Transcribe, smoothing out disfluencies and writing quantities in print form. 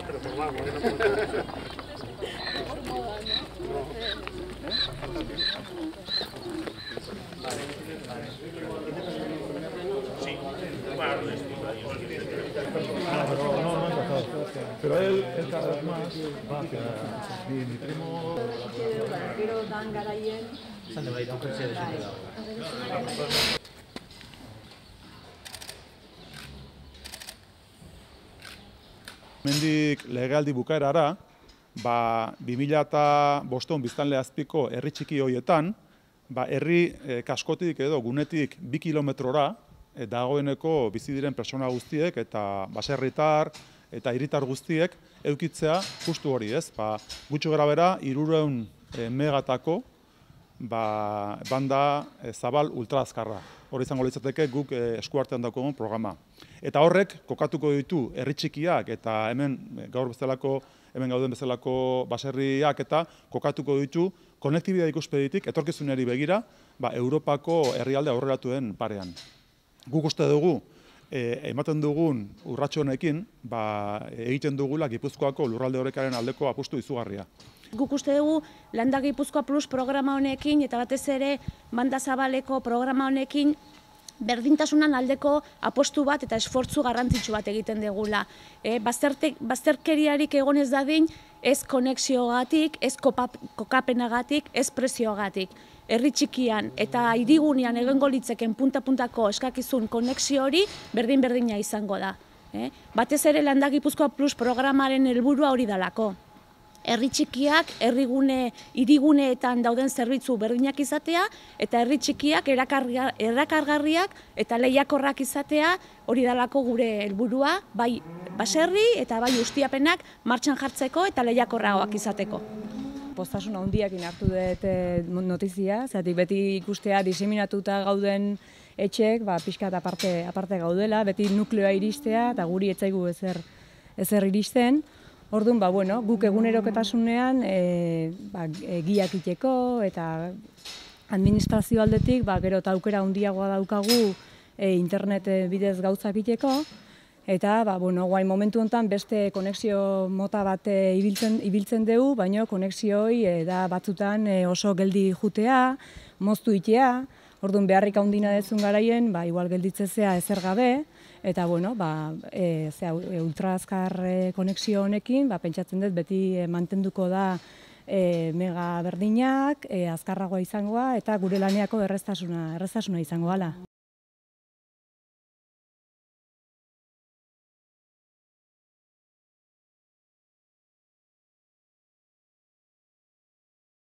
pero formal, no puedo ser. Sí, pero él cada vez más va hacia mi primo. Gero dan garaien. Esan dut baita onkertzea desente dago. Hemendik legealdi bukaerara, 2005 biztanle azpiko herri txiki horietan, herri kaskotik edo gunetik 2 kilometrora dagoeneko bizi diren pertsona guztiek eta baserritar eta hiritar guztiek edukitzea justu hori, ez? Gutxi gorabehera 300 megatako banda zabal ultraazkarra. Hori izango litzateke guk eskuartean daukagun programa. Eta horrek kokatuko ditu herri txikiak eta hemen gauden bezalako baserriak eta kokatuko ditu konektibitate ikuspegitik etorkizunari begira Europako herrialde aurreratuen parean. Guk uste dugu ematen dugun urratxo honekin egiten dugula Gipuzkoako lurralde orekaren aldeko apustu izugarria. Guk uste dugu Landa Gipuzkoa Plus programa honekin eta batez ere Banda Zabaleko programa honekin berdintasunan aldeko apostu bat eta esfortzu garrantzitsu bat egiten dugula. Bazterkeriarik egon ez dadin, ez konexiogatik, ez kokapenagatik, ez prezioagatik. Herri txikian eta hirigunean egongo litzeken punta-puntako eskakizun konexio hori berdin-berdina izango da. Batez ere Landa Gipuzkoa Plus programaren helburua hori dalako. Herri txikiak, hiriguneetan dauden zerbitzu berdinak izatea, eta herri txikiak erakargarriak eta lehiakorrak izatea hori dalako gure helburua, bai baserri eta bai ustiapenak martxan jartzeko eta lehiakorragoak izateko. Poztasun handiakin hartu dut notizia, zeratik beti ikustea diseminatuta gauden etxek, pixka eta aparte gaudela, beti nukleoa iristea eta guri etzaigu ezer iristen. Orduan, guk egunerokotasunean giak iteko eta administrazio aldetik gero eta aukera handiagoa daukagu internet bidez gauzak iteko. Eta, guain momentu honetan beste konexio mota bat ibiltzen dugu, baina konexioi da batzutan oso geldi jutea, moztu itea. Orduan, beharrik handina dezun garaien, igual gelditzezea ezer gabe. Eta, ultraazkar konexio honekin, pentsatzen dut beti mantenduko da mega berdinak, azkarragoa izangoa, eta gure laneako erreztasuna izango gala.